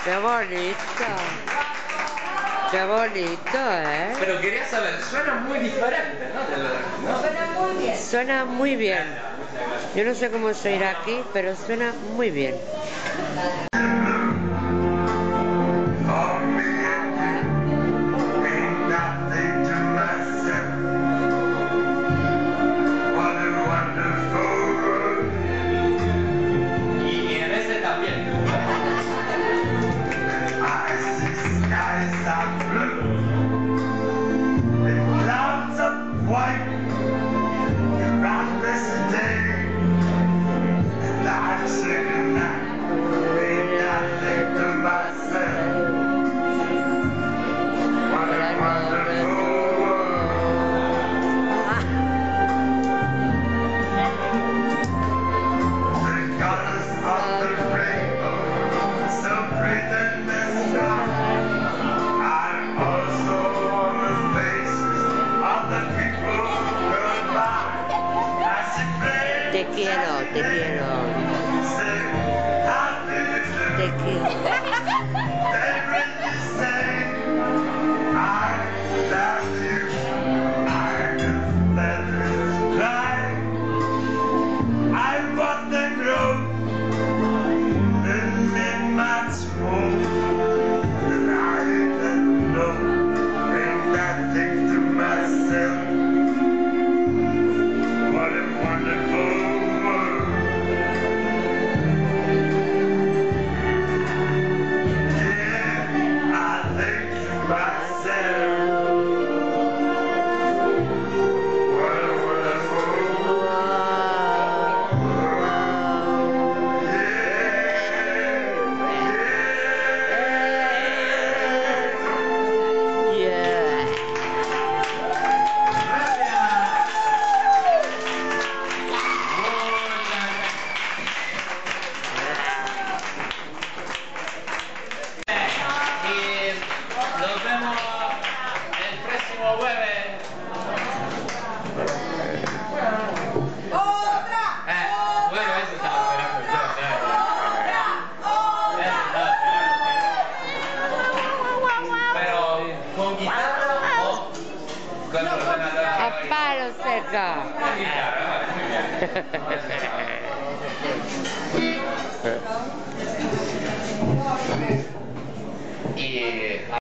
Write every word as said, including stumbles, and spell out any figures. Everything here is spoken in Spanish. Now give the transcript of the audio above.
Qué bonito. Qué bonito, ¿eh? Pero quería saber, suena muy diferente, ¿no? De lo- ¿no? Suena muy bien. Suena muy bien. Yo no sé cómo se irá aquí, pero suena muy bien. Y en ese también. Te quiero, te quiero. Te quiero. Nos vemos el próximo jueves. ¡Otra! Eh, bueno, eso estaba esperando yo. ¡Otra! Eso estaba esperando. Pero, ¿con guitarra o con ordenador? A palo seca. Con guitarra, vale, muy bien. Y